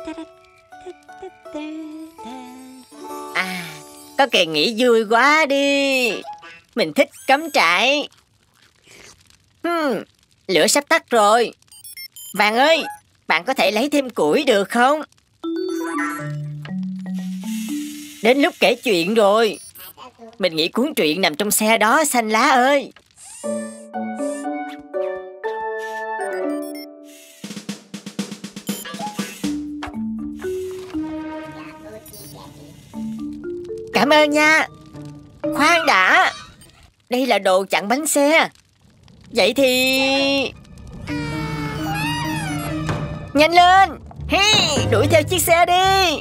À, có kỳ nghỉ vui quá đi. Mình thích cắm trại. Lửa sắp tắt rồi. Vàng ơi, bạn có thể lấy thêm củi được không? Đến lúc kể chuyện rồi. Mình nghĩ cuốn truyện nằm trong xe đó, Xanh Lá ơi. Cảm ơn nha. Khoan đã. Đây là đồ chặn bánh xe. Vậy thì... nhanh lên. Hey, đuổi theo chiếc xe đi.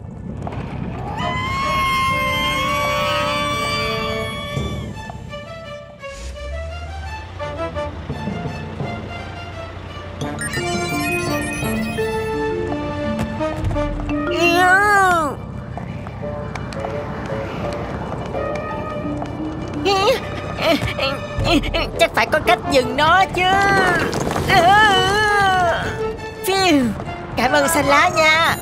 Chắc phải có cách dừng nó chứ. Phiêu. Cảm ơn Xanh Lá nha.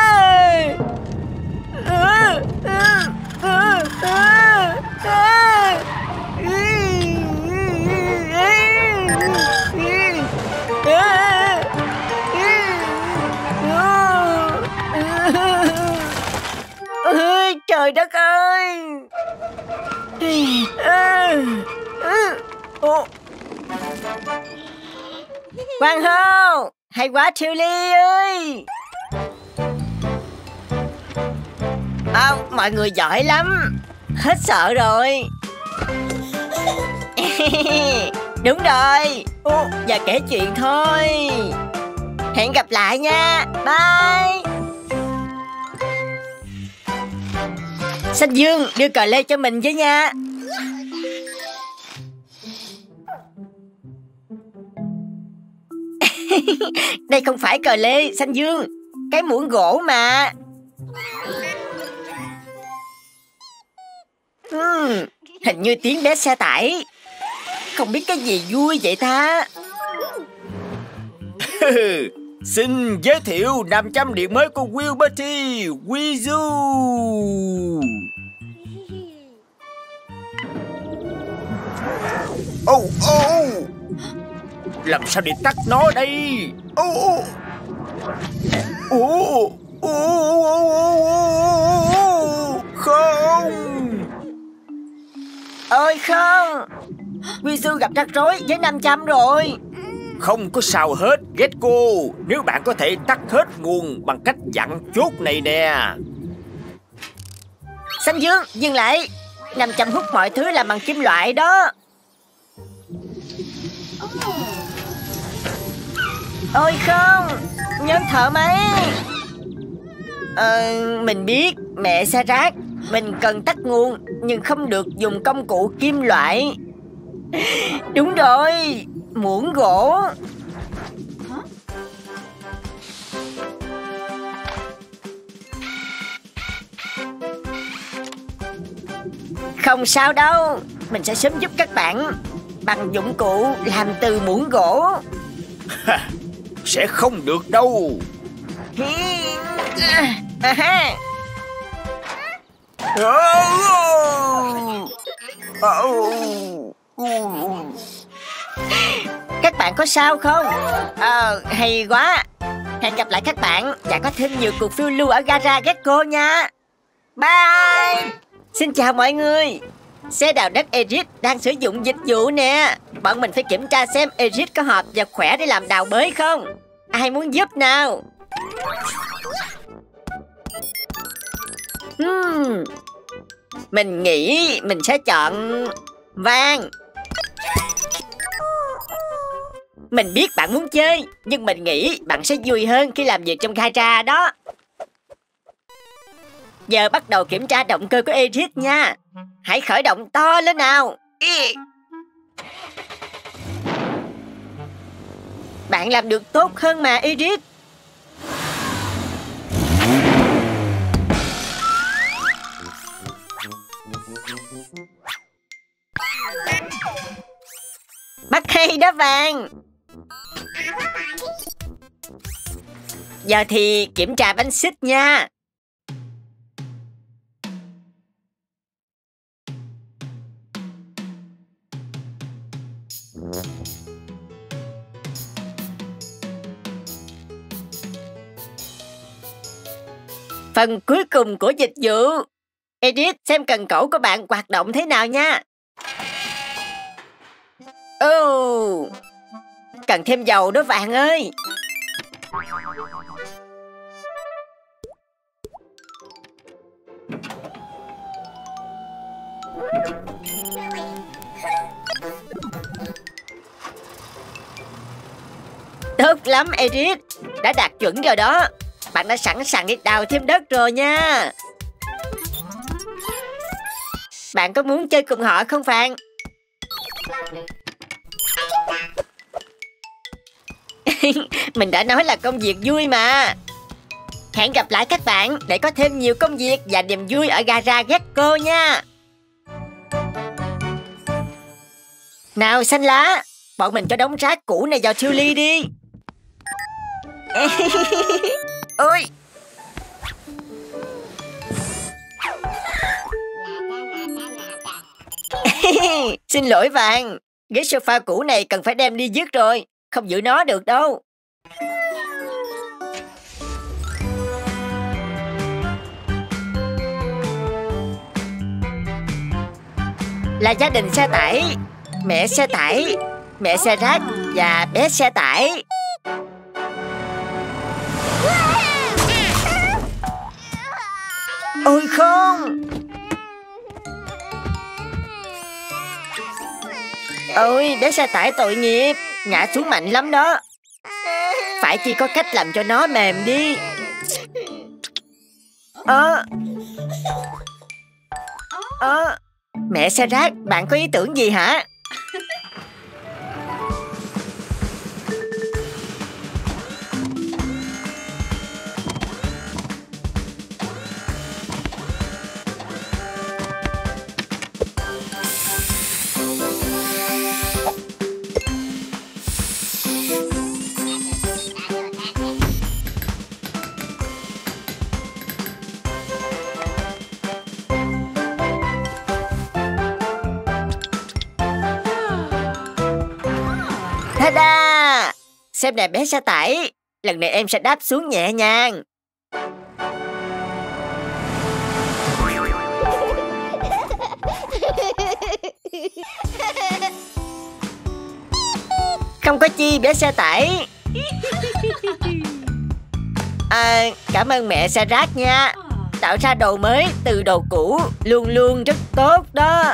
Trời đất ơi. Hoàng hôn, hay quá Tilly ơi. Mọi người giỏi lắm. Hết sợ rồi. Đúng rồi. Giờ kể chuyện thôi. Hẹn gặp lại nha. Bye. Xanh Dương, đưa cờ lê cho mình với nha. Đây không phải cờ lê, Xanh Dương. Cái muỗng gỗ mà. Hình như tiếng bé xe tải. Không biết cái gì vui vậy ta. Xin giới thiệu 500 điểm mới của Wilberty Wizoo. Làm sao để tắt nó đây? Không. Ôi không. Wizoo gặp rắc rối với 500 rồi. Không có sao hết, Gecko. Nếu bạn có thể tắt hết nguồn bằng cách dặn chốt này nè. Xanh Dương, dừng lại. 500 hút mọi thứ làm bằng kim loại đó. Ôi không. Nhóm thợ máy. Mình biết, mẹ Sarah. Mình cần tắt nguồn, nhưng không được dùng công cụ kim loại. Đúng rồi, muỗng gỗ. Không sao đâu. Mình sẽ sớm giúp các bạn bằng dụng cụ làm từ muỗng gỗ. Sẽ không được đâu. Các bạn có sao không? Hay quá. Hẹn gặp lại các bạn và có thêm nhiều cuộc phiêu lưu ở gara Gecko nha. Bye. Xin chào mọi người. Xe đào đất Eric đang sử dụng dịch vụ nè. Bọn mình phải kiểm tra xem Eric có hợp và khỏe để làm đào bới không. Ai muốn giúp nào? Mình nghĩ mình sẽ chọn Vàng. Mình biết bạn muốn chơi, nhưng mình nghĩ bạn sẽ vui hơn khi làm việc trong gara đó. Giờ bắt đầu kiểm tra động cơ của Eric nha. Hãy khởi động to lên nào. Bạn làm được tốt hơn mà Eric. Bắt hay đó Vàng. Giờ thì kiểm tra bánh xích nha. Phần cuối cùng của dịch vụ. Edith, xem cần cẩu của bạn hoạt động thế nào nha. Cần thêm dầu đó Vàng ơi. Tốt lắm Edith, đã đạt chuẩn rồi đó. Bạn đã sẵn sàng đi đào thêm đất rồi nha. Bạn có muốn chơi cùng họ không Vàng? Mình đã nói là công việc vui mà. Hẹn gặp lại các bạn để có thêm nhiều công việc và niềm vui ở gara Gecko nha. Nào Xanh Lá, bọn mình cho đống rác cũ này vào siêu ly đi. Ôi, xin lỗi Vàng, ghế sofa cũ này cần phải đem đi dứt rồi, không giữ nó được đâu. Là gia đình xe tải, mẹ xe tải, mẹ xe rác và bé xe tải. Ôi không! Ôi, bé xe tải tội nghiệp, ngã xuống mạnh lắm đó. Phải chỉ có cách làm cho nó mềm đi. Mẹ xe rác, bạn có ý tưởng gì hả? Ta-da! Xem nè bé xe tải, lần này em sẽ đáp xuống nhẹ nhàng. Không có chi bé xe tải. Cảm ơn mẹ xe rác nha. Tạo ra đồ mới từ đồ cũ luôn luôn rất tốt đó.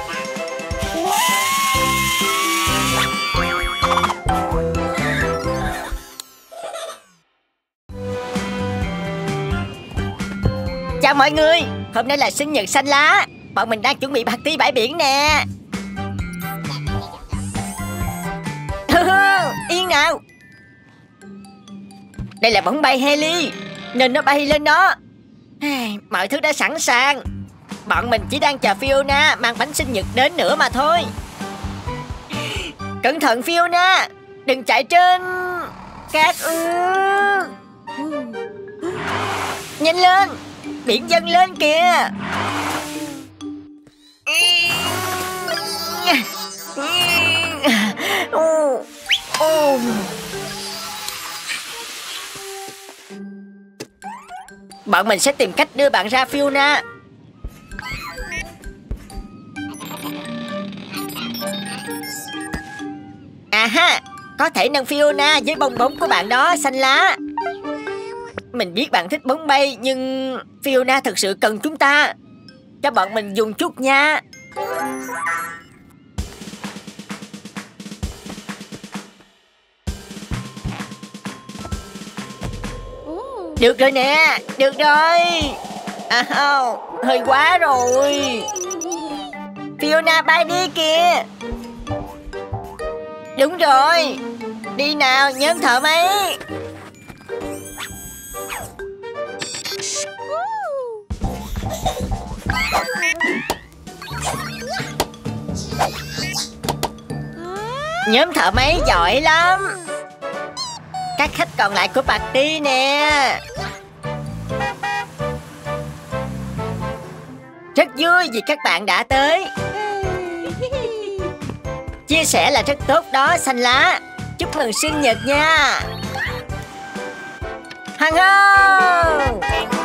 Chào mọi người, hôm nay là sinh nhật Xanh Lá. Bọn mình đang chuẩn bị party bãi biển nè. Yên nào. Đây là bóng bay heli, nên nó bay lên đó. Mọi thứ đã sẵn sàng. Bọn mình chỉ đang chờ Fiona mang bánh sinh nhật đến nữa mà thôi. Cẩn thận Fiona, đừng chạy trên cát ư. Nhanh lên, biển dâng lên kìa. Bọn mình sẽ tìm cách đưa bạn ra Fiona. À ha, có thể nâng Fiona với bong bóng của bạn đó Xanh Lá. Mình biết bạn thích bóng bay, nhưng Fiona thực sự cần chúng ta. Cho bọn mình dùng chút nha. Được rồi nè, được rồi. Hơi quá rồi. Fiona bay đi kìa. Đúng rồi. Đi nào nhóm thợ máy. Nhóm thợ máy giỏi lắm. các khách còn lại của party nè. Rất vui vì các bạn đã tới. Chia sẻ là rất tốt đó, xanh lá. Chúc mừng sinh nhật nha. Hằng hô!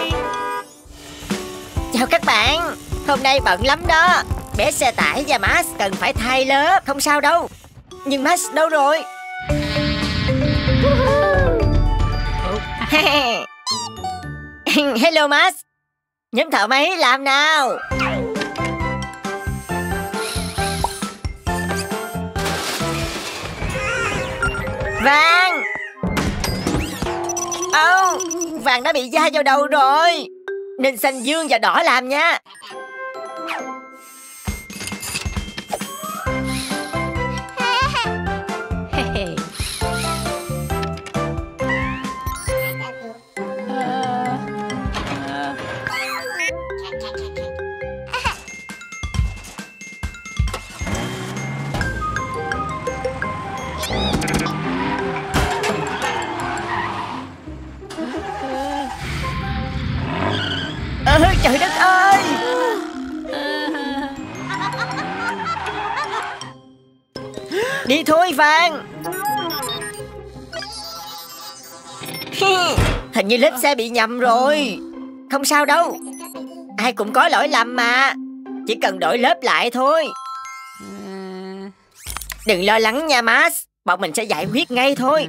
Chào các bạn. Hôm nay bận lắm đó. Bé xe tải và Max cần phải thay lớp. Không sao đâu. Nhưng Max đâu rồi? Hello Max. Nhóm thợ máy làm nào. Vàng. Vàng đã bị da vào đầu rồi. Nên xanh dương và đỏ làm nha. Trời đất ơi. Đi thôi Vàng. Hình như lớp xe bị nhầm rồi. Không sao đâu. Ai cũng có lỗi lầm mà. Chỉ cần đổi lớp lại thôi. Đừng lo lắng nha Max. Bọn mình sẽ giải quyết ngay thôi.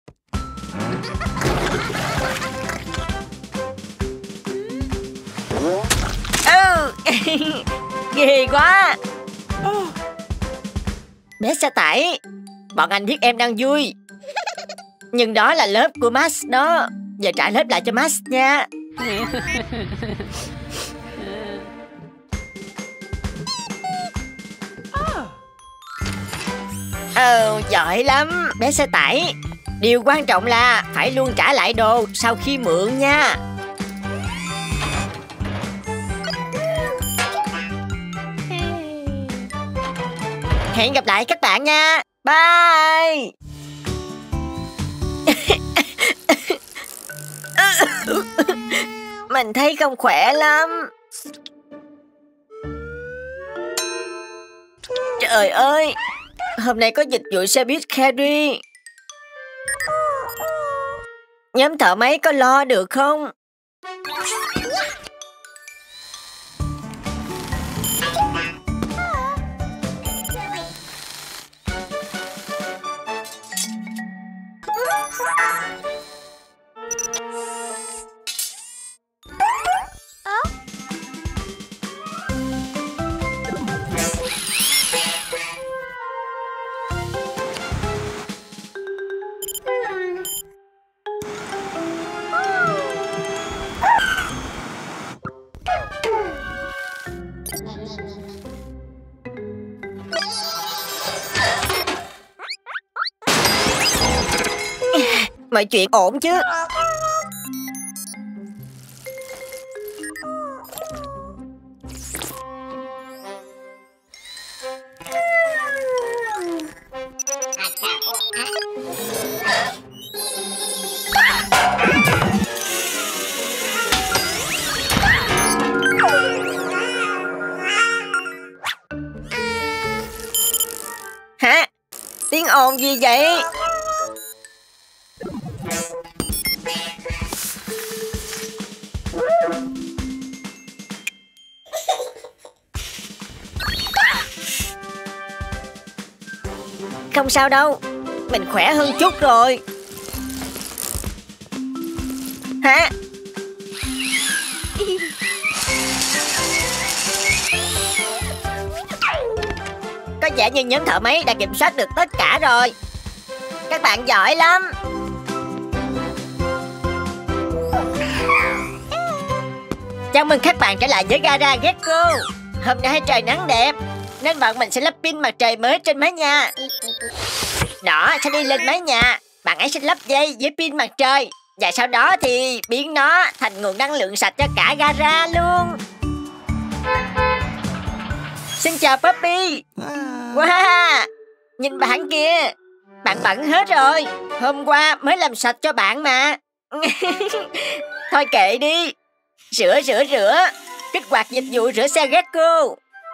Ghê quá. Bé xe tải, bọn anh biết em đang vui. Nhưng đó là lớp của Max đó. Giờ trả lớp lại cho Max nha. Giỏi lắm bé xe tải. Điều quan trọng là phải luôn trả lại đồ sau khi mượn nha. Hẹn gặp lại các bạn nha. Bye. Mình thấy không khỏe lắm. Trời ơi, hôm nay có dịch vụ xe buýt Carrie. Nhóm thợ máy có lo được không? Mọi chuyện ổn chứ? Hả? Tiếng ồn gì vậy? Không sao đâu. Mình khỏe hơn chút rồi. Hả? Có vẻ như nhóm thợ máy đã kiểm soát được tất cả rồi. Các bạn giỏi lắm. Chào mừng các bạn trở lại với gara Gecko. Hôm nay trời nắng đẹp nên bọn mình sẽ lắp pin mặt trời mới trên mái nhà. Đó sẽ đi lên mái nhà. Bạn ấy sẽ lắp dây với pin mặt trời và sau đó thì biến nó thành nguồn năng lượng sạch cho cả gara luôn. Xin chào Puppy. Wow, nhìn bạn kìa. Bạn bẩn hết rồi. Hôm qua mới làm sạch cho bạn mà. Thôi kệ đi. Rửa. Kích hoạt dịch vụ rửa xe Gecko.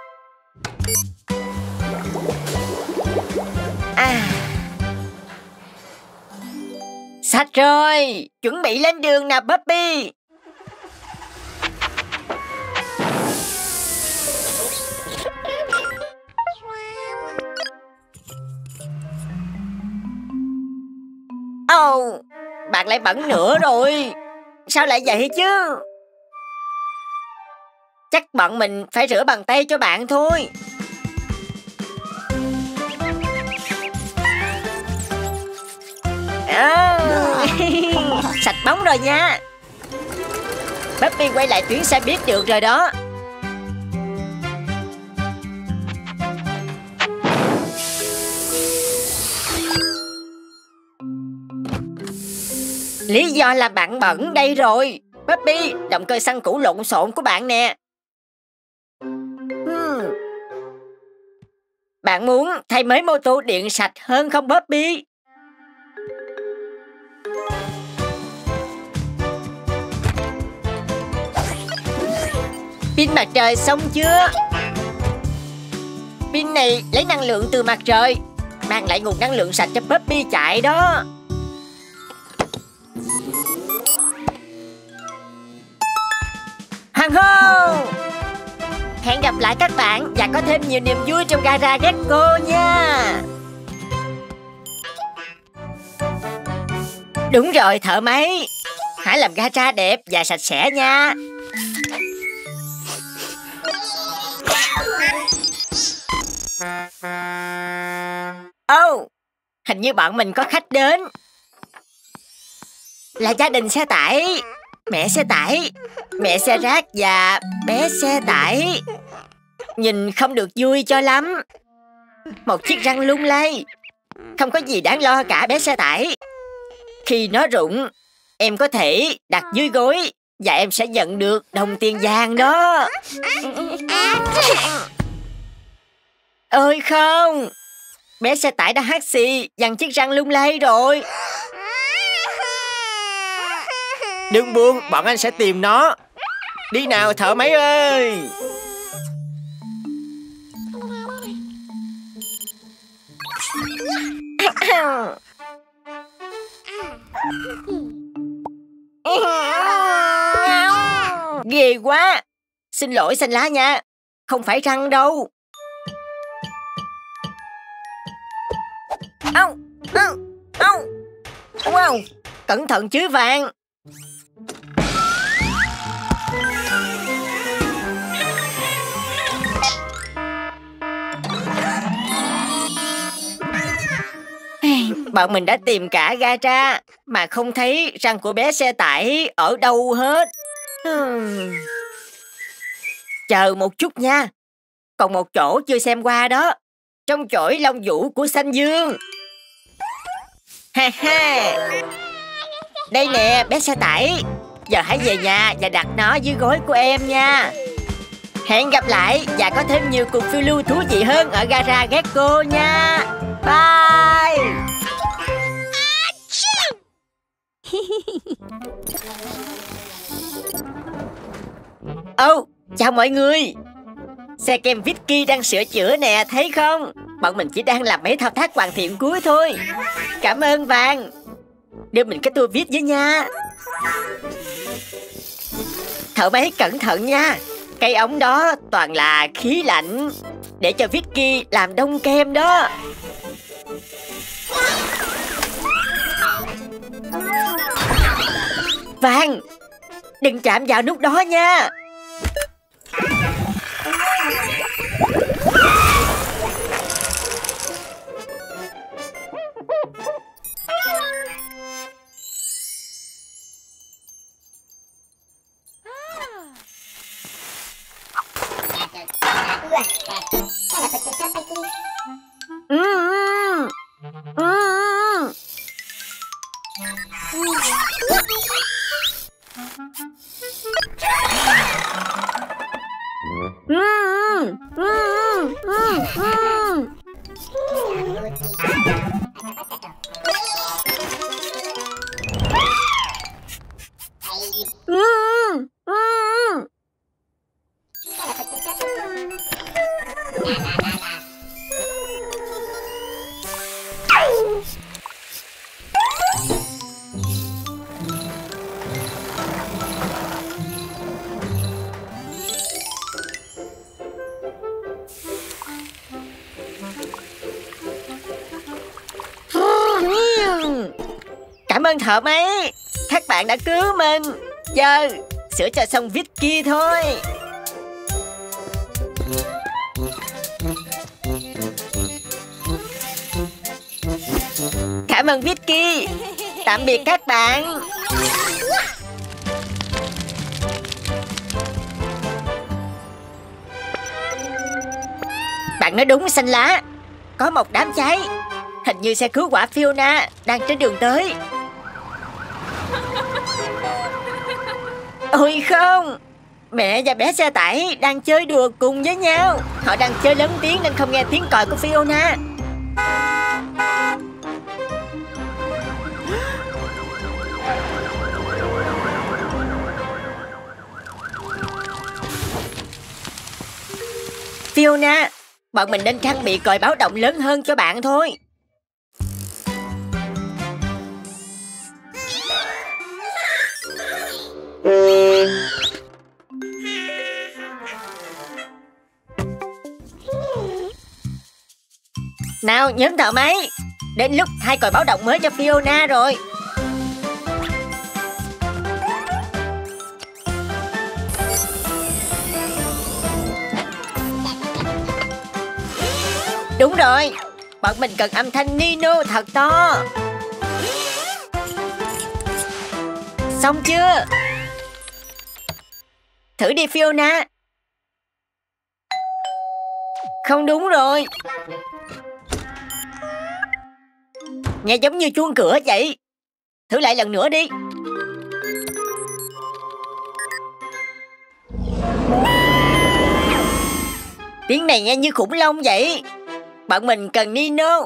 Sạch rồi. Chuẩn bị lên đường nào Puppy. Bạn lại bẩn nữa rồi. Sao lại vậy chứ? Chắc bọn mình phải rửa bằng tay cho bạn thôi. Sạch bóng rồi nha. Puppy quay lại tuyến xe buýt được rồi đó. Lý do là bạn bẩn đây rồi. Puppy, động cơ xăng cũ lộn xộn của bạn nè. Bạn muốn thay mới mô tô điện sạch hơn không Puppy? Pin mặt trời xong chưa? Pin này lấy năng lượng từ mặt trời, mang lại nguồn năng lượng sạch cho Puppy chạy đó. Hoàng hô! Hẹn gặp lại các bạn và có thêm nhiều niềm vui trong gara Gecko nha. Đúng rồi thợ máy, hãy làm gara đẹp và sạch sẽ nha. Hình như bọn mình có khách đến. Là gia đình xe tải. Mẹ xe tải, mẹ xe rác và bé xe tải. Nhìn không được vui cho lắm. Một chiếc răng lung lay. Không có gì đáng lo cả bé xe tải. Khi nó rụng, em có thể đặt dưới gối và em sẽ nhận được đồng tiền vàng đó. Ôi không, bé xe tải đã hắt xì văng chiếc răng lung lay rồi. Đừng buồn, bọn anh sẽ tìm nó. Đi nào thợ máy ơi. Ghê quá. Xin lỗi xanh lá nha. Không phải răng đâu. Wow. Cẩn thận chứ Vàng. Bọn mình đã tìm cả gara mà không thấy răng của bé xe tải ở đâu hết. Chờ một chút nha. Còn một chỗ chưa xem qua đó. Trong chổi lông vũ của Xanh Dương. Ha ha. Đây nè bé xe tải. Giờ hãy về nhà và đặt nó dưới gối của em nha. Hẹn gặp lại và có thêm nhiều cuộc phiêu lưu thú vị hơn ở gara Gecko nha. Bye. Chào mọi người. Xe kem Vicky đang sửa chữa nè, thấy không? Bọn mình chỉ đang làm mấy thao tác hoàn thiện cuối thôi. Cảm ơn Vàng. Đưa mình cái tua vít với nha. Thợ máy cẩn thận nha. Cây ống đó toàn là khí lạnh để cho Vicky làm đông kem đó. Vàng, đừng chạm vào nút đó nha. Cảm ơn thợ máy. Các bạn đã cứu mình. Giờ sửa cho xong Vicky thôi. Cảm ơn Vicky. Tạm biệt các bạn. Bạn nói đúng, xanh lá. Có một đám cháy. Hình như xe cứu hỏa Fiona đang trên đường tới. Ôi không, mẹ và bé xe tải đang chơi đùa cùng với nhau. Họ đang chơi lớn tiếng nên không nghe tiếng còi của Fiona. Fiona, bọn mình nên trang bị còi báo động lớn hơn cho bạn thôi. Nào nhóm thợ máy, đến lúc thay còi báo động mới cho Fiona rồi. Đúng rồi, bọn mình cần âm thanh Nino thật to. Xong chưa? Thử đi Fiona. Không đúng rồi. Nghe giống như chuông cửa vậy. Thử lại lần nữa đi. Tiếng này nghe như khủng long vậy. Bọn mình cần Nino.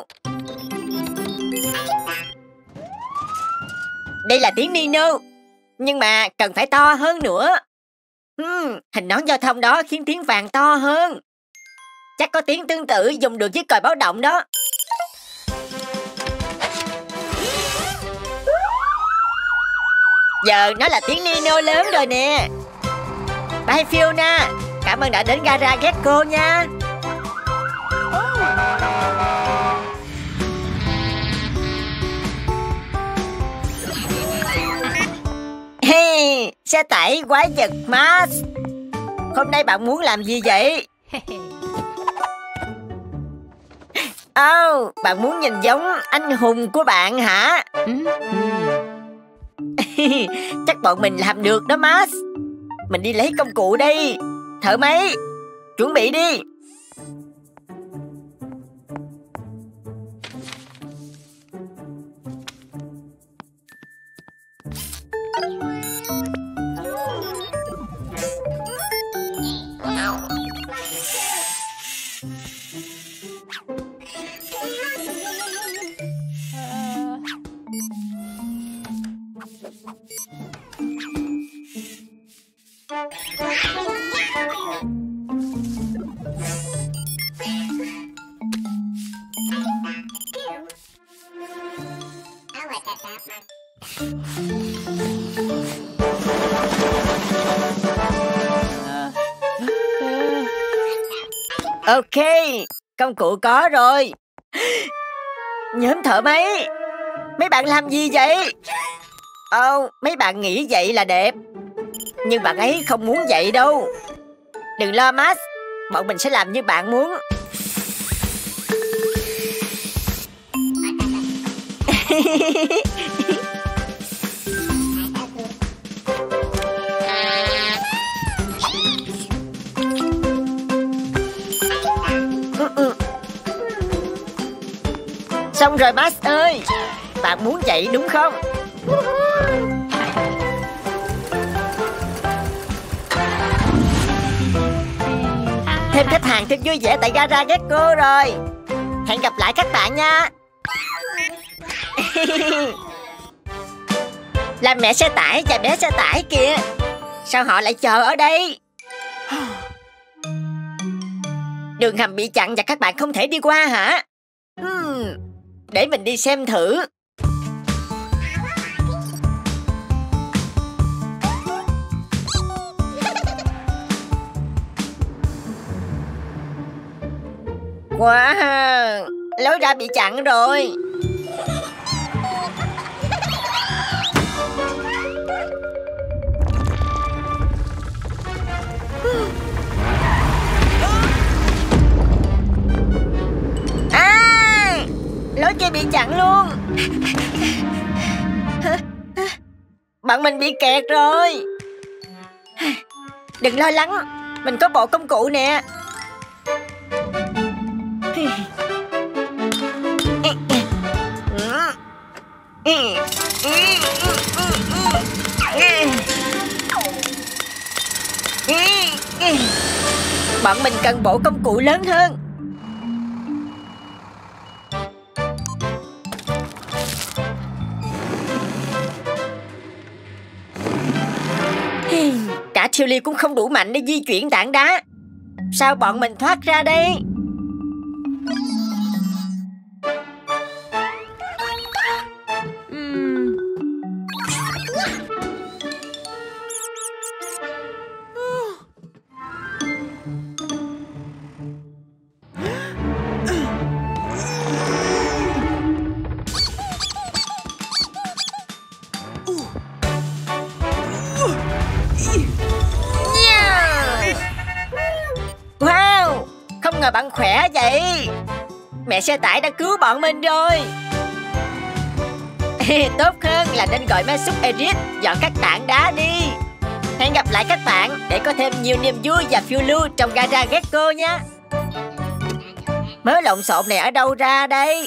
Đây là tiếng Nino, nhưng mà cần phải to hơn nữa. Hình nón giao thông đó khiến tiếng vàng to hơn. Chắc có tiếng tương tự dùng được với còi báo động đó. Giờ nó là tiếng Nino lớn rồi nè. Bye Fiona. Cảm ơn đã đến gara Gecko nha. Hey, xe tải quái vật Mars. Hôm nay bạn muốn làm gì vậy? Bạn muốn nhìn giống anh hùng của bạn hả? Chắc bọn mình làm được đó Mars. Mình đi lấy công cụ đây. Thợ máy, chuẩn bị đi. Ok, công cụ có rồi. Nhóm thợ máy, mấy bạn làm gì vậy? Mấy bạn nghĩ vậy là đẹp, nhưng bạn ấy không muốn vậy đâu. Đừng lo Max, bọn mình sẽ làm như bạn muốn. Xong rồi Max ơi, bạn muốn vậy đúng không? Thêm khách hàng thật vui vẻ tại gara Gecko rồi. Hẹn gặp lại các bạn nha. Là mẹ xe tải và bé xe tải kìa. Sao họ lại chờ ở đây? Đường hầm bị chặn và các bạn không thể đi qua hả? Để mình đi xem thử. Wow, lối ra bị chặn rồi. Lối kia bị chặn luôn. Bạn mình bị kẹt rồi. Đừng lo lắng, mình có bộ công cụ nè. Bọn mình cần bộ công cụ lớn hơn. Cả Tilly cũng không đủ mạnh để di chuyển tảng đá. Sao bọn mình thoát ra đây? Wow, không ngờ bạn khỏe vậy. Mẹ xe tải đã cứu bọn mình rồi. Tốt hơn là nên gọi máy xúc Eric dọn các tảng đá đi. Hẹn gặp lại các bạn để có thêm nhiều niềm vui và phiêu lưu trong gara Gecko nha. Mớ lộn xộn này ở đâu ra đây?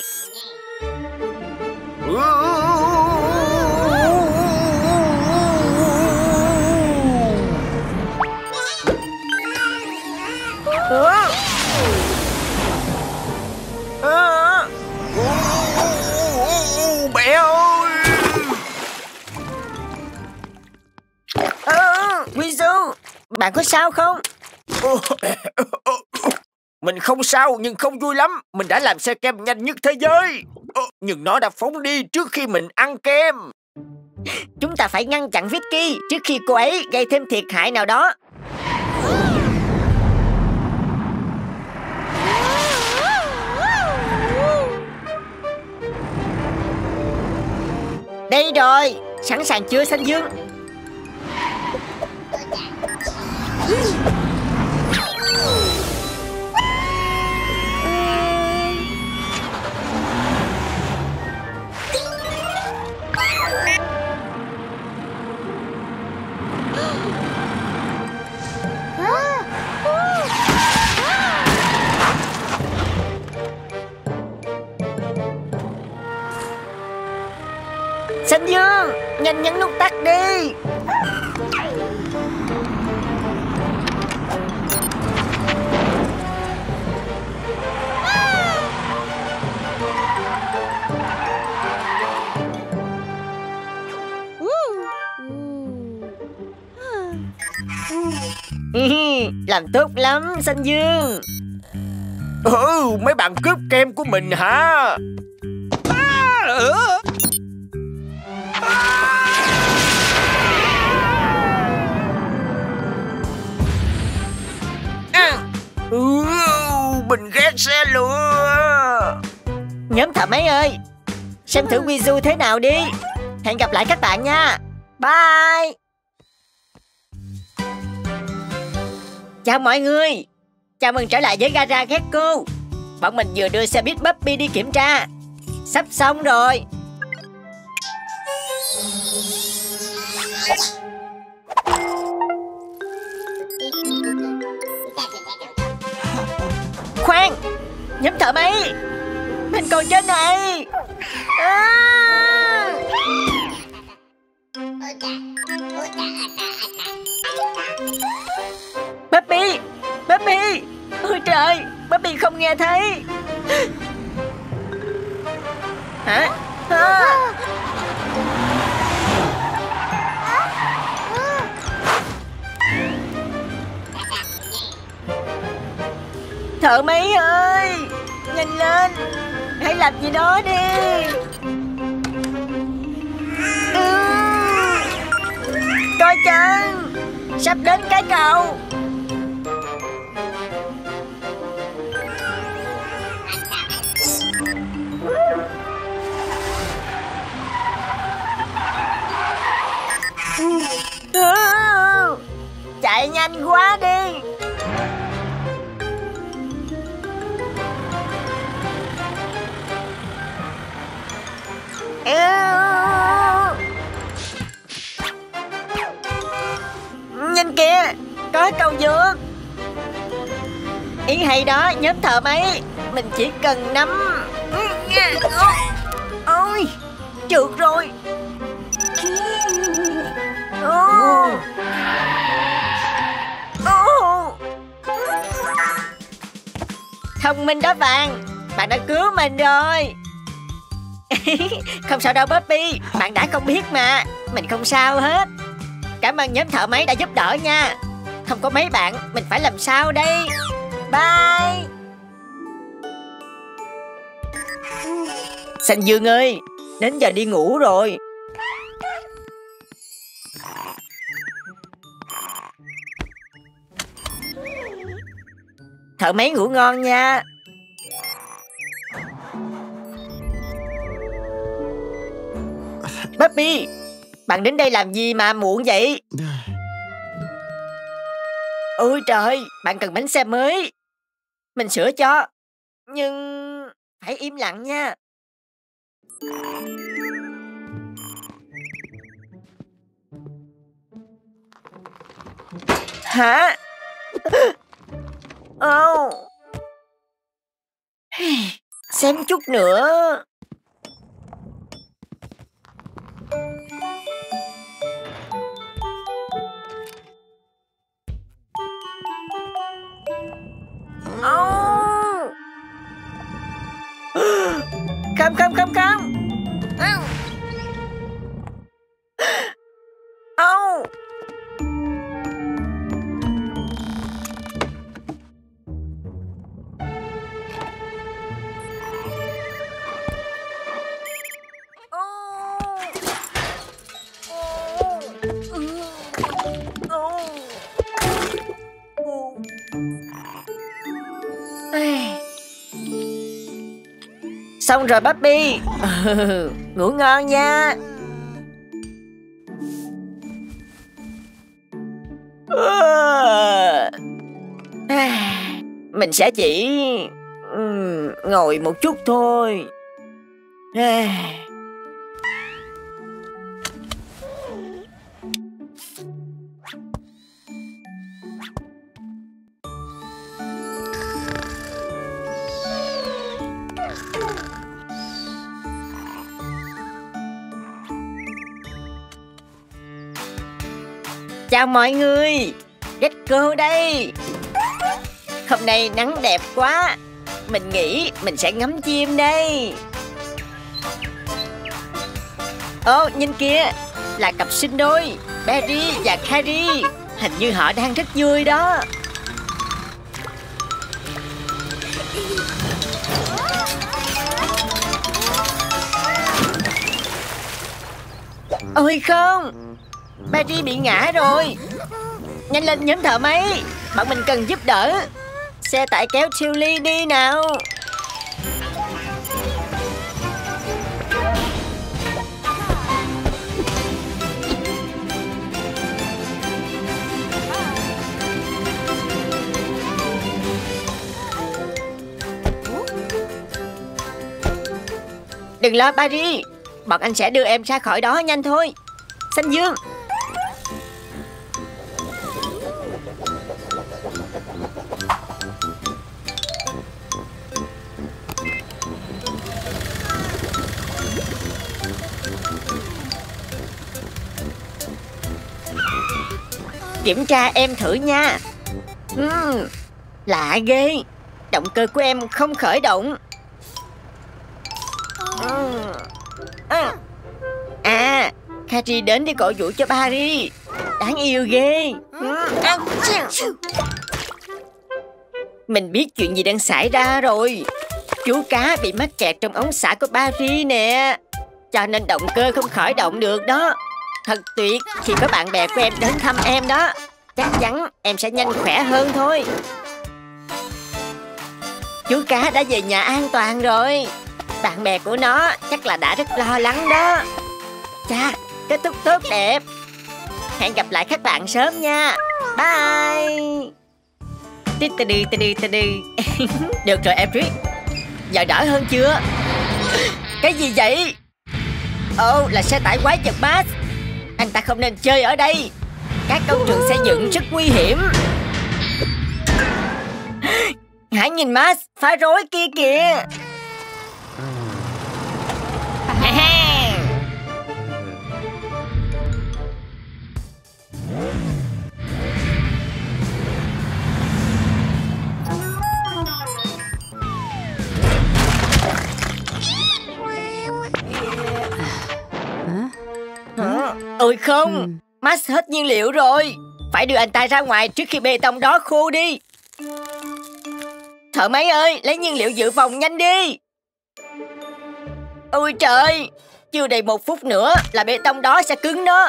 Mẹ ơi! Weasel, bạn có sao không? Mình không sao nhưng không vui lắm. Mình đã làm xe kem nhanh nhất thế giới, nhưng nó đã phóng đi trước khi mình ăn kem. Chúng ta phải ngăn chặn Vicky trước khi cô ấy gây thêm thiệt hại nào đó. Đây rồi, sẵn sàng chưa Xanh Dương? Xanh Dương, nhanh nhấn nút tắt đi. Làm tốt lắm Xanh Dương. Mấy bạn cướp kem của mình hả? Mình ghét xe lửa. Nhóm thợ máy ơi, xem thử Weasel thế nào đi. Hẹn gặp lại các bạn nha. Bye. Chào mọi người, chào mừng trở lại với gara Gecko. Bọn mình vừa đưa xe buýt Puppy đi kiểm tra. Sắp xong rồi. Khoan, nhóm thợ máy, mình còn trên này. Puppy, Puppy. Ôi trời, Puppy không nghe thấy. Hả? Thợ máy ơi, nhanh lên, hãy làm gì đó đi. Coi chừng, sắp đến cái cầu. Chạy nhanh quá đi. Nhìn kìa, có cầu vượt. Ý hay đó nhóm thợ máy. Mình chỉ cần nắm. Ôi, trượt rồi. Thông minh đó Vàng, bạn đã cứu mình rồi. Không sao đâu Bobby, bạn đã không biết mà. Mình không sao hết. Cảm ơn nhóm thợ máy đã giúp đỡ nha. Không có mấy bạn, mình phải làm sao đây? Bye. Xanh Dương ơi, đến giờ đi ngủ rồi. Thợ máy ngủ ngon nha. Bobby, bạn đến đây làm gì mà muộn vậy? Ôi trời, bạn cần bánh xe mới. Mình sửa cho. Nhưng phải im lặng nha. Hả? Oh. Xem chút nữa. Oh. Không không không không. Oh. Xong rồi Bobby. Ngủ ngon nha. Mình sẽ chỉ ngồi một chút thôi. Chào mọi người, Gecko đây. Hôm nay nắng đẹp quá. Mình nghĩ mình sẽ ngắm chim đây. Ô, nhìn kìa, là cặp sinh đôi Barry và Carrie. Hình như họ đang rất vui đó. Ôi không, Barry bị ngã rồi. Nhanh lên nhóm thợ máy, bọn mình cần giúp đỡ. Xe tải kéo Tilly đi nào. Đừng lo Barry, bọn anh sẽ đưa em ra khỏi đó nhanh thôi. Xanh Dương. Kiểm tra em thử nha. Lạ ghê, động cơ của em không khởi động. À, Carrie đến để cổ vũ cho Barry. Đáng yêu ghê. Mình biết chuyện gì đang xảy ra rồi. Chú cá bị mắc kẹt trong ống xả của Paris nè, cho nên động cơ không khởi động được đó. Thật tuyệt khi có bạn bè của em đến thăm em đó. Chắc chắn em sẽ nhanh khỏe hơn thôi. Chú cá đã về nhà an toàn rồi. Bạn bè của nó chắc là đã rất lo lắng đó. Chà, kết thúc tốt đẹp. Hẹn gặp lại các bạn sớm nha. Bye. Được rồi Eric, giờ đỡ hơn chưa? Cái gì vậy? Ồ, là xe tải quái vật Max. Anh ta không nên chơi ở đây. Các công trường xây dựng rất nguy hiểm. Hãy nhìn Max phá rối kia kìa. Ôi không, Max hết nhiên liệu rồi. Phải đưa anh ta ra ngoài trước khi bê tông đó khô đi. Thợ máy ơi, lấy nhiên liệu dự phòng nhanh đi. Ôi trời, chưa đầy 1 phút nữa là bê tông đó sẽ cứng đó.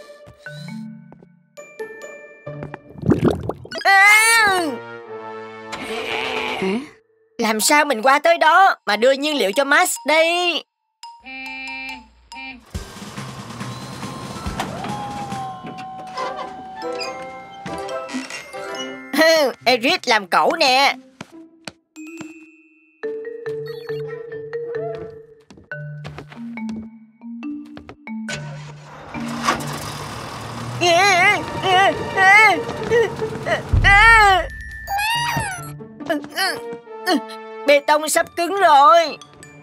Làm sao mình qua tới đó mà đưa nhiên liệu cho Max đây? Eric làm cẩu nè. Bê tông sắp cứng rồi.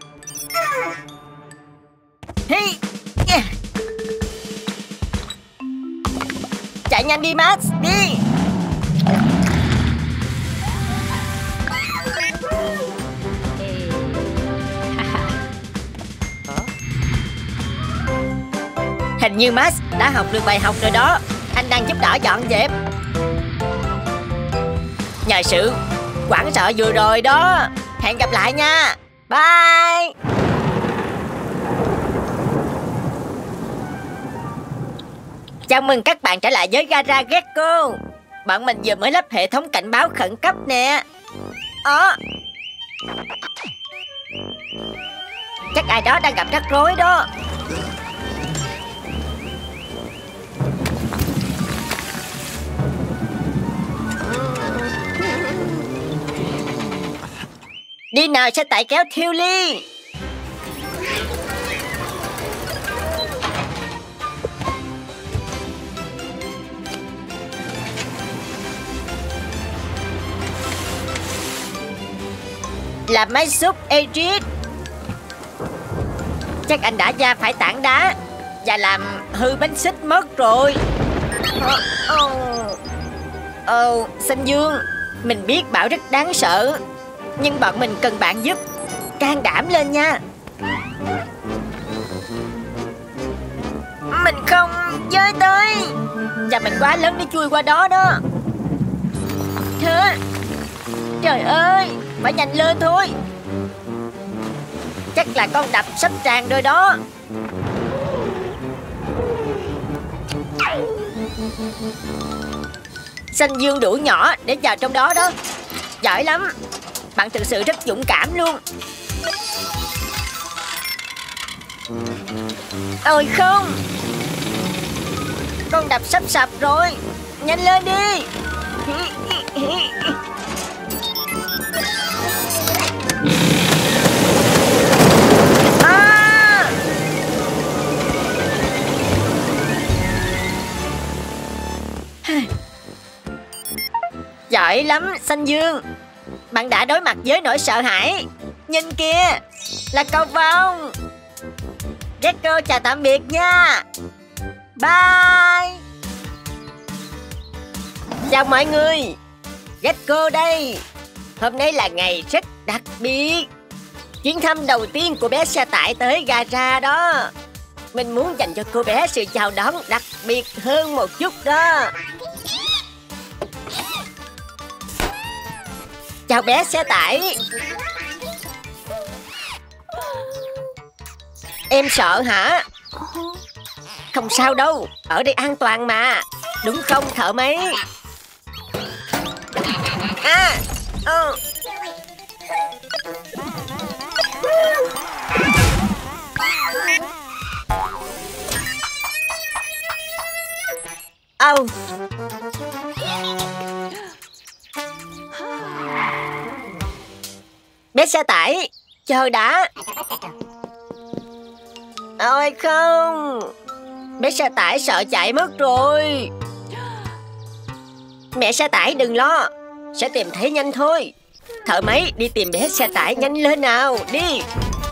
Chạy nhanh đi Max, đi. Hình như Max đã học được bài học rồi đó. Anh đang giúp đỡ dọn dẹp. Nhờ sự hoảng sợ vừa rồi đó. Hẹn gặp lại nha. Bye. Chào mừng các bạn trở lại với Gara Gecko. Bọn mình vừa mới lắp hệ thống cảnh báo khẩn cấp nè. Chắc ai đó đang gặp rắc rối đó. Đi nào xe tải kéo thiêu ly. Là máy xúc Eric. Chắc anh đã va phải tảng đá và làm hư bánh xích mất rồi. Xanh Dương, mình biết Bảo rất đáng sợ, nhưng bọn mình cần bạn giúp. Can đảm lên nha. Mình không chơi tới. Và mình quá lớn để chui qua đó đó. Thế, trời ơi, phải nhanh lên thôi. Chắc là con đập sắp tràn rồi đó. Xanh Dương đủ nhỏ để vào trong đó đó. Giỏi lắm. Bạn thực sự rất dũng cảm luôn. Ôi không, con đập sắp sập rồi. Nhanh lên đi. Giỏi lắm Xanh Dương. Bạn đã đối mặt với nỗi sợ hãi. Nhìn kìa, là cầu vồng. Gecko chào tạm biệt nha. Bye. Chào mọi người, Gecko đây. Hôm nay là ngày rất đặc biệt. Chuyến thăm đầu tiên của bé xe tải tới Gara đó. Mình muốn dành cho cô bé sự chào đón đặc biệt hơn một chút đó. Chào bé xe tải. Em sợ hả? Không sao đâu, ở đây an toàn mà. Đúng không thợ máy? Bé xe tải, chờ đã. Ôi không, bé xe tải sợ chạy mất rồi. Mẹ xe tải đừng lo, sẽ tìm thấy nhanh thôi. Thợ máy đi tìm bé xe tải nhanh lên nào, đi.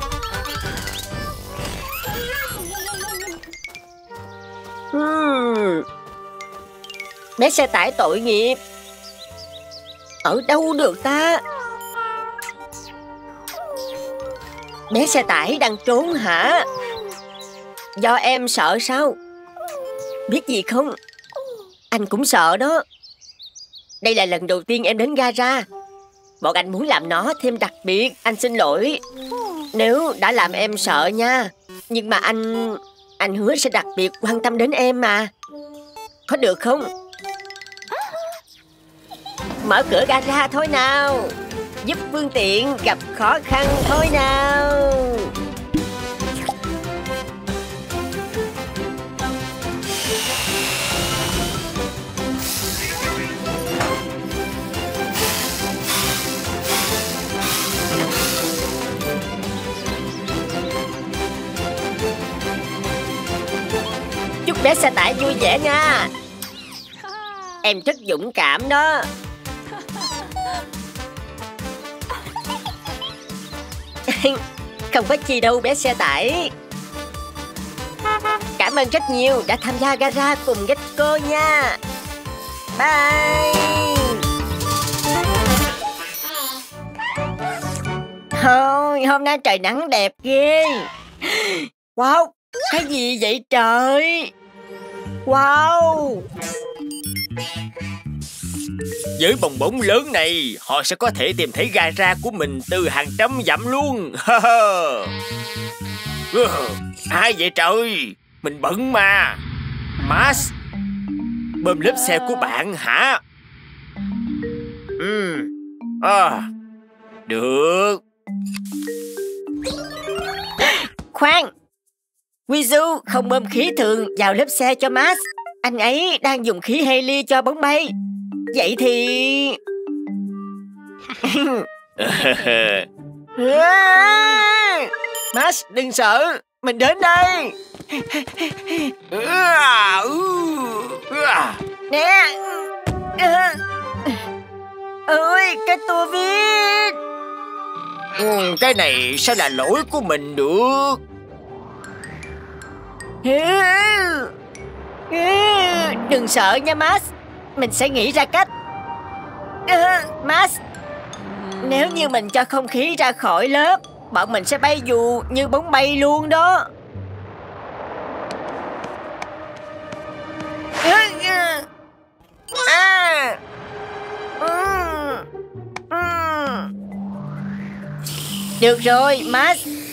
Bé xe tải tội nghiệp. Ở đâu được ta? Bé xe tải đang trốn hả? Do em sợ sao? Biết gì không? Anh cũng sợ đó. Đây là lần đầu tiên em đến gara. Bọn anh muốn làm nó thêm đặc biệt. Anh xin lỗi nếu đã làm em sợ nha. Nhưng mà anh hứa sẽ đặc biệt quan tâm đến em mà. Có được không? Mở cửa gara thôi nào. Giúp phương tiện gặp khó khăn thôi nào. Chúc bé xe tải vui vẻ nha. Em rất dũng cảm đó. Không có chi đâu bé xe tải. Cảm ơn rất nhiều đã tham gia gara cùng Gecko nha. Bye. Thôi, hôm nay trời nắng đẹp ghê. Wow, cái gì vậy trời? Wow. Với bong bóng lớn này, họ sẽ có thể tìm thấy gara của mình từ hàng trăm dặm luôn. Ai vậy trời? Mình bận mà. Max, bơm lớp xe của bạn hả? Được. Khoan, Wizu không bơm khí thường vào lớp xe cho Max. Anh ấy đang dùng khí heli cho bóng bay. Vậy thì... Max đừng sợ, mình đến đây. Nè. Ôi, cái tua vít. Cái này sao là lỗi của mình được? Đừng sợ nha Max, mình sẽ nghĩ ra cách. Max, nếu như mình cho không khí ra khỏi lớp, bọn mình sẽ bay dù như bóng bay luôn đó. Được rồi, Max.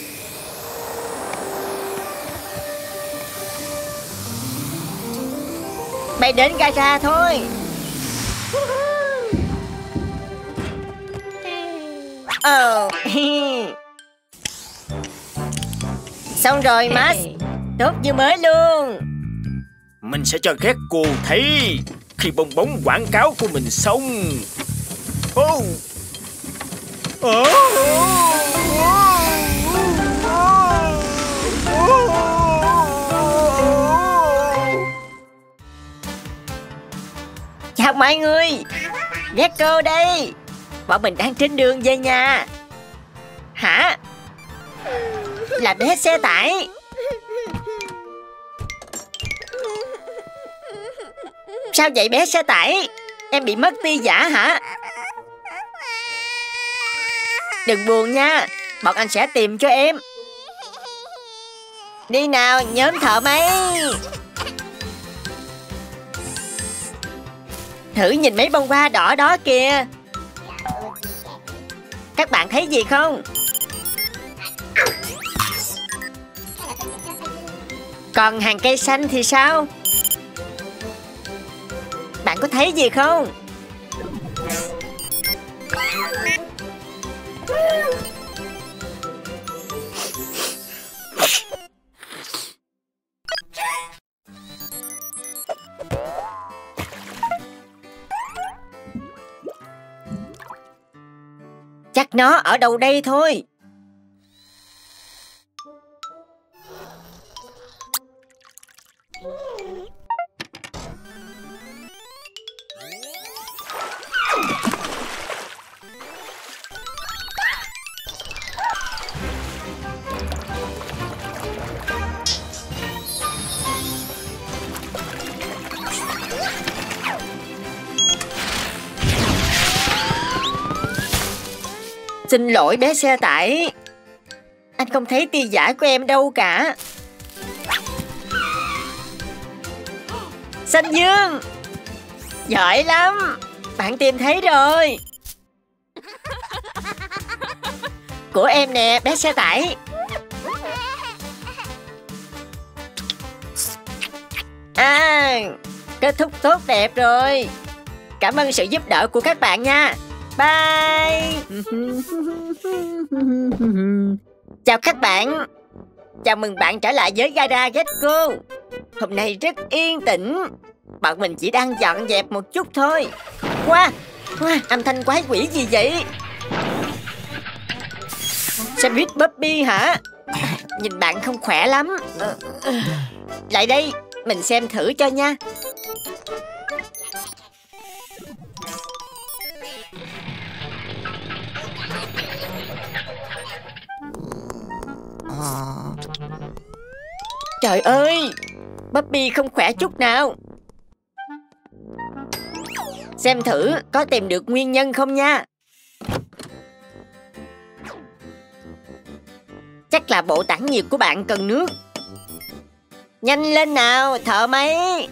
Bay đến gara thôi. Xong rồi Max, tốt như mới luôn. Mình sẽ cho Gecko thấy khi bong bóng quảng cáo của mình xong. Chào mọi người, Gecko đây. Bọn mình đang trên đường về nhà. Hả? Là bé xe tải. Sao vậy bé xe tải? Em bị mất ti giả hả? Đừng buồn nha, bọn anh sẽ tìm cho em. Đi nào nhóm thợ máy. Thử nhìn mấy bông hoa đỏ đó kìa. Các bạn thấy gì không? Còn hàng cây xanh thì sao? Bạn có thấy gì không? Chắc nó ở đâu đây thôi. Xin lỗi bé xe tải, anh không thấy tia giải của em đâu cả. Xanh Dương, giỏi lắm, bạn tìm thấy rồi. Của em nè bé xe tải. Kết thúc tốt đẹp rồi. Cảm ơn sự giúp đỡ của các bạn nha. Bye. Chào các bạn. Chào mừng bạn trở lại với Gara Gecko. Hôm nay rất yên tĩnh. Bọn mình chỉ đang dọn dẹp một chút thôi. Wow, âm thanh quái quỷ gì vậy? Sandwich Puppy hả? Nhìn bạn không khỏe lắm. Lại đây, mình xem thử cho nha. Trời ơi, Puppy không khỏe chút nào. Xem thử có tìm được nguyên nhân không nha. Chắc là bộ tản nhiệt của bạn cần nước. Nhanh lên nào, thợ máy.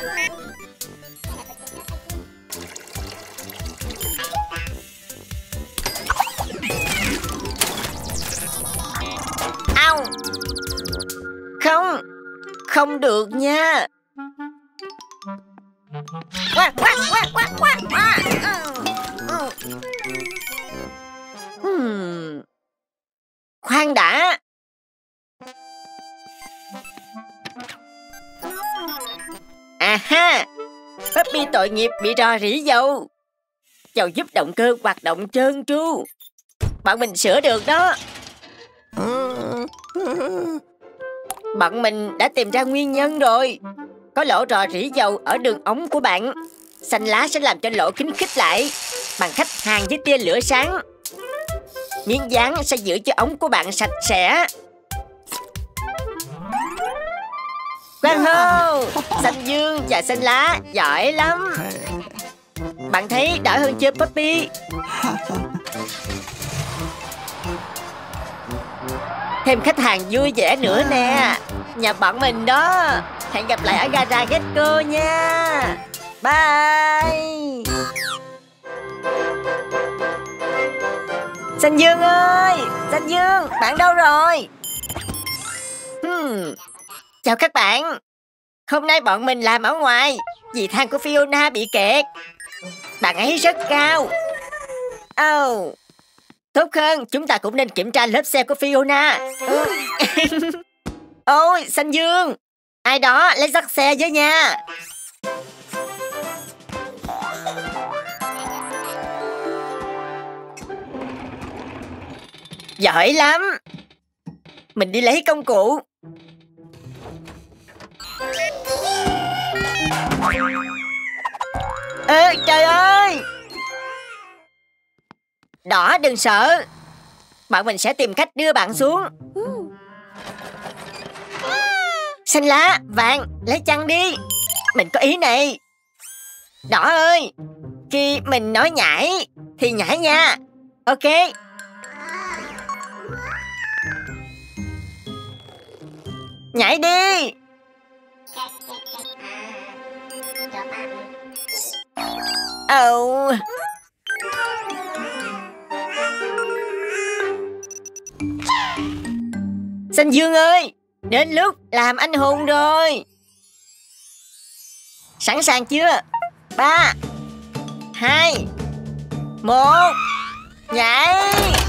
Au. Không được nha. Khoan đã. Ha, Puppy tội nghiệp bị rò rỉ dầu. Dầu giúp động cơ hoạt động trơn tru. Bọn mình sửa được đó. Bọn mình đã tìm ra nguyên nhân rồi. Có lỗ rò rỉ dầu ở đường ống của bạn. Xanh lá sẽ làm cho lỗ kính khít lại bằng cách hàn với tia lửa sáng. Miếng dán sẽ giữ cho ống của bạn sạch sẽ. Quang hô, Xanh Dương và Xanh Lá giỏi lắm. Bạn thấy đỡ hơn chưa Puppy? Thêm khách hàng vui vẻ nữa nè. Nhà bọn mình đó. Hẹn gặp lại ở Gara Gecko nha. Bye. Xanh Dương ơi, Xanh Dương, bạn đâu rồi? Chào các bạn. Hôm nay bọn mình làm ở ngoài vì thang của Fiona bị kẹt. Bạn ấy rất cao. Tốt hơn chúng ta cũng nên kiểm tra lớp xe của Fiona. Ôi, Xanh Dương, ai đó lấy dắt xe với nha. Giỏi lắm. Mình đi lấy công cụ. Trời ơi. Đỏ đừng sợ. Bọn mình sẽ tìm cách đưa bạn xuống. Xanh lá, vàng, lấy chăn đi. Mình có ý này. Đỏ ơi, khi mình nói nhảy thì nhảy nha. Ok. Nhảy đi. Xanh Dương ơi, đến lúc làm anh hùng rồi. Sẵn sàng chưa? 3, 2, 1, nhảy.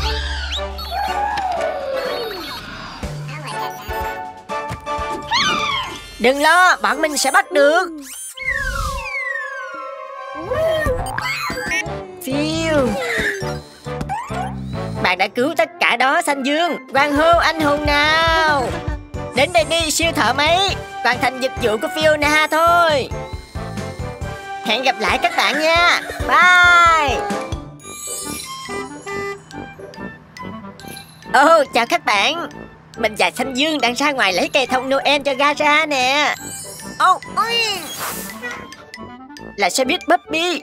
Đừng lo, bọn mình sẽ bắt được. Phiêu. Bạn đã cứu tất cả đó Xanh Dương. Hoan hô anh hùng nào. Đến đây đi siêu thợ máy. Hoàn thành dịch vụ của Fiona thôi. Hẹn gặp lại các bạn nha. Bye. Chào các bạn. Mình và Xanh Dương đang ra ngoài lấy cây thông Noel cho gara nè. Ôi. Là xe buýt Puppy.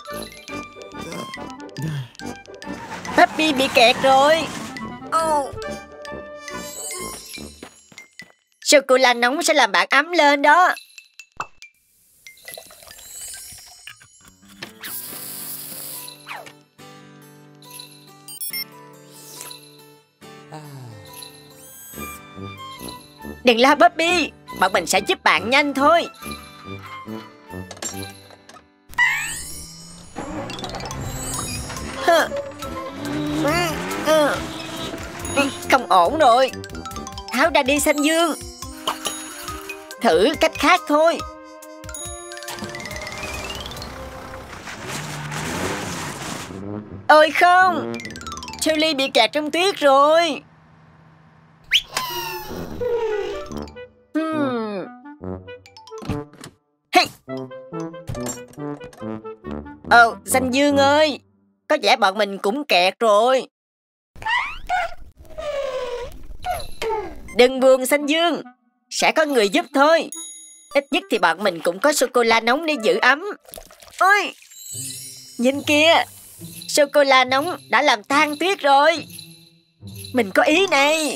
Puppy bị kẹt rồi. Sô-cô-la nóng sẽ làm bạn ấm lên đó. Đừng lo Puppy, bọn mình sẽ giúp bạn nhanh thôi. Không ổn rồi. Tháo ra đi Xanh Dương. Thử cách khác thôi. Ôi không, Charlie bị kẹt trong tuyết rồi. Hey. Xanh Dương ơi, có vẻ bọn mình cũng kẹt rồi. Đừng buồn Xanh Dương, sẽ có người giúp thôi. Ít nhất thì bọn mình cũng có sô-cô-la nóng để giữ ấm. Ôi, nhìn kìa, sô-cô-la nóng đã làm tan tuyết rồi. Mình có ý này.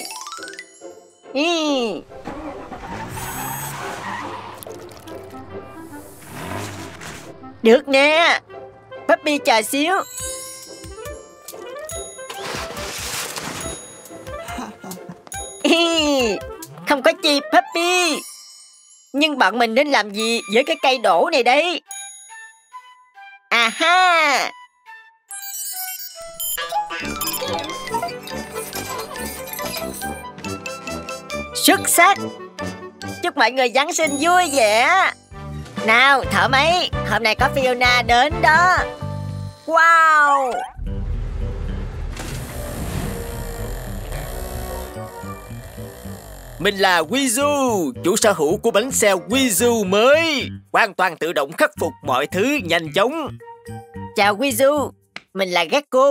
Được nè. Puppy chờ xíu. Không có chi Puppy. Nhưng bọn mình nên làm gì với cái cây đổ này đây? À ha. Xuất sắc. Chúc mọi người Giáng sinh vui vẻ. Nào thợ máy, hôm nay có Fiona đến đó. Wow. Mình là Weezoo, chủ sở hữu của bánh xe Weezoo mới. Hoàn toàn tự động khắc phục mọi thứ nhanh chóng. Chào Weezoo, mình là Gecko.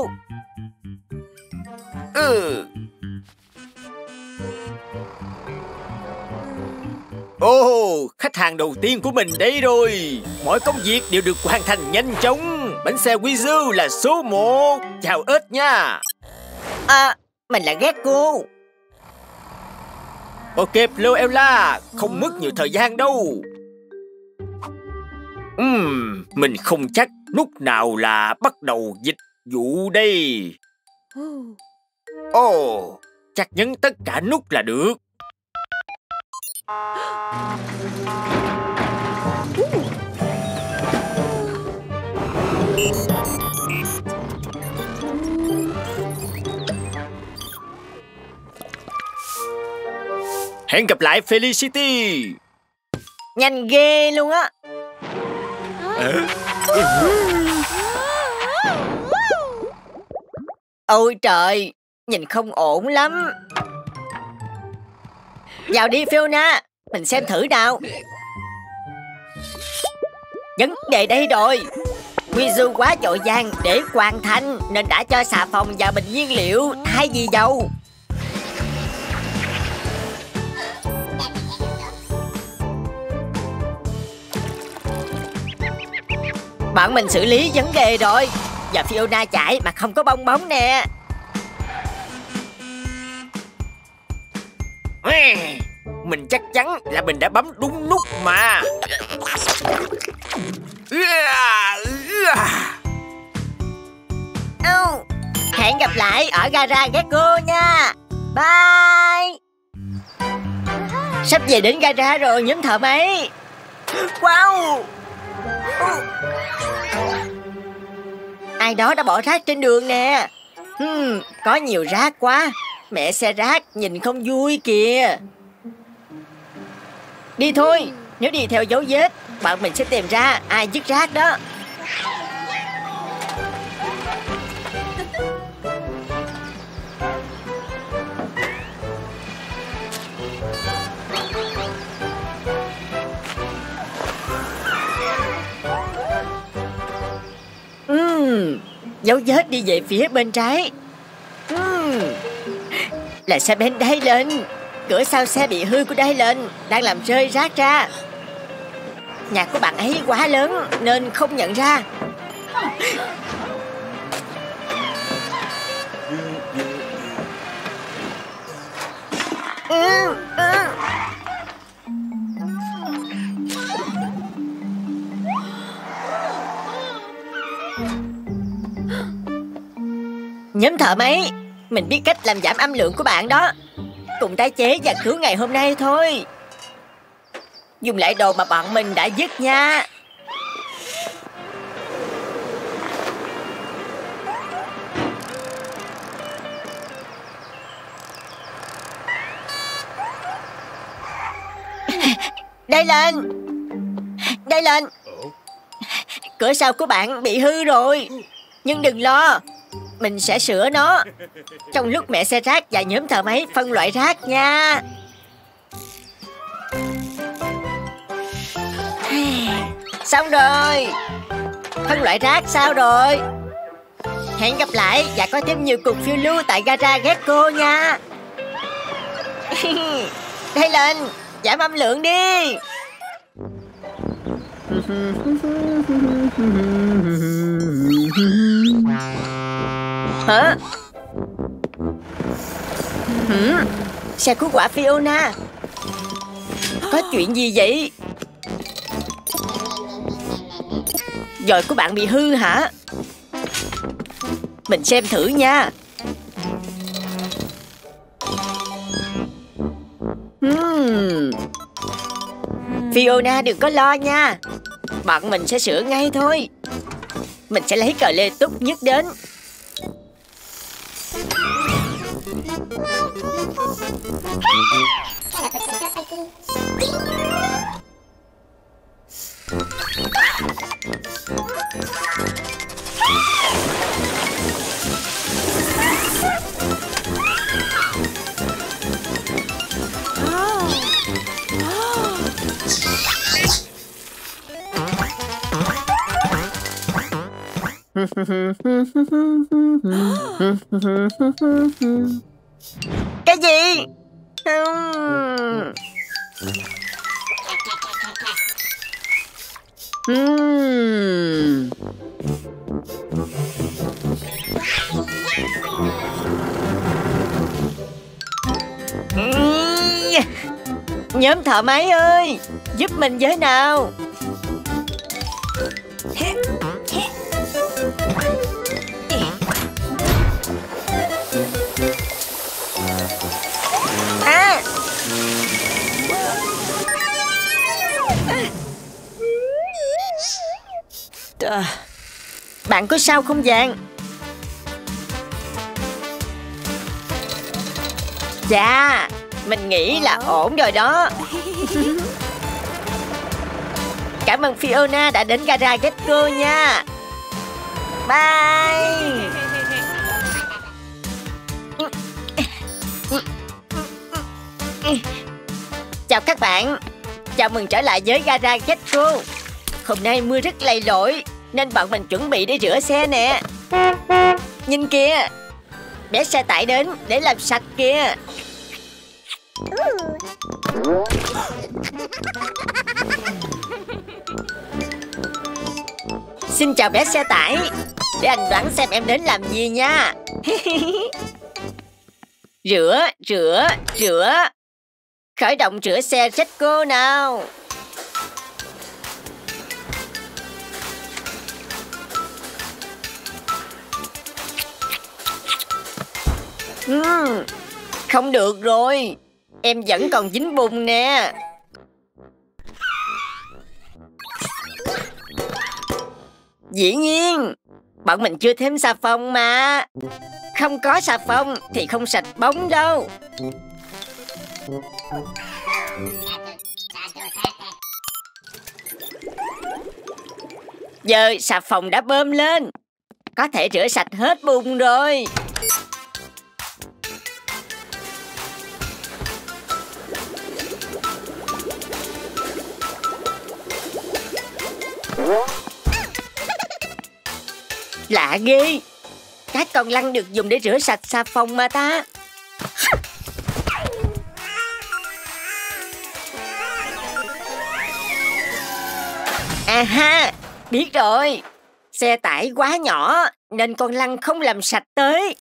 Khách hàng đầu tiên của mình đây rồi. Mọi công việc đều được hoàn thành nhanh chóng. Bánh xe Weezoo là số 1. Chào ếch nha. Mình là Gecko. Ok Floella, không mất nhiều thời gian đâu. Mình không chắc nút nào là bắt đầu dịch vụ đây. Chắc nhấn tất cả nút là được. Hẹn gặp lại Felicity. Nhanh ghê luôn á. Ôi trời, nhìn không ổn lắm. Vào đi Fiona, mình xem thử nào. Vấn đề đây rồi. Weezoo quá vội vàng để hoàn thành nên đã cho xà phòng vào bình nhiên liệu thay vì dầu. Bọn mình xử lý vấn đề rồi. Giờ Fiona chạy mà không có bong bóng nè. Mình chắc chắn là mình đã bấm đúng nút mà. Hẹn gặp lại ở gara Gecko nha. Bye. Sắp về đến gara rồi nhóm thợ máy. Wow. Ai đó đã bỏ rác trên đường nè. Có nhiều rác quá. Mẹ xe rác nhìn không vui kìa. Đi thôi. Nếu đi theo dấu vết, bạn mình sẽ tìm ra ai vứt rác đó. Dấu vết đi về phía bên trái. Là xe Ben Dylan. Cửa sau xe bị hư của Dylan đang làm rơi rác ra. Nhà của bạn ấy quá lớn nên không nhận ra. Nhóm thợ máy, mình biết cách làm giảm âm lượng của bạn đó. Cùng tái chế và cứu ngày hôm nay thôi. Dùng lại đồ mà bọn mình đã vứt nha. Dylan, Dylan, cửa sau của bạn bị hư rồi. Nhưng đừng lo, mình sẽ sửa nó trong lúc mẹ xe rác và nhóm thợ máy phân loại rác nha. Xong rồi. Phân loại rác sao rồi? Hẹn gặp lại và có thêm nhiều cuộc phiêu lưu tại gara Gecko nha. Đây lên, giảm âm lượng đi. Hả? Xe cứu hỏa Fiona. Có chuyện gì vậy? Dòi của bạn bị hư hả? Mình xem thử nha. Fiona đừng có lo nha. Bọn mình sẽ sửa ngay thôi. Mình sẽ lấy cờ lê tốt nhất đến. Cái gì? Nhóm thợ máy ơi, giúp mình với nào. Bạn có sao không Vàng? Dạ, mình nghĩ là ổn rồi đó. Cảm ơn Fiona đã đến gara Gecko nha. Bye. Chào các bạn. Chào mừng trở lại với gara Gecko. Hôm nay mưa rất lầy lội nên bọn mình chuẩn bị để rửa xe nè. Nhìn kìa, bé xe tải đến để làm sạch kìa. Xin chào bé xe tải. Để anh đoán xem em đến làm gì nha. Rửa. Khởi động rửa xe Gecko nào. Không được rồi. Em vẫn còn dính bùn nè. Dĩ nhiên, bọn mình chưa thêm xà phòng mà. Không có xà phòng thì không sạch bóng đâu. Giờ xà phòng đã bơm lên, có thể rửa sạch hết bùn rồi. Lạ ghê, các con lăn được dùng để rửa sạch xà phòng mà ta. À ha, biết rồi. Xe tải quá nhỏ nên con lăn không làm sạch tới.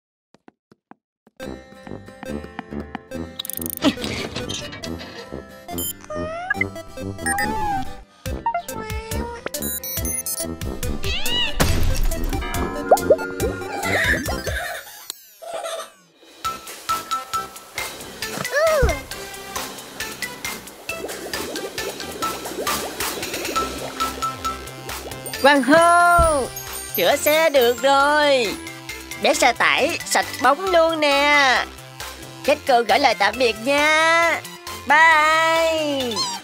Quang hô, chữa xe được rồi. Bé xe tải sạch bóng luôn nè. Kết cô gửi lời tạm biệt nha. Bye.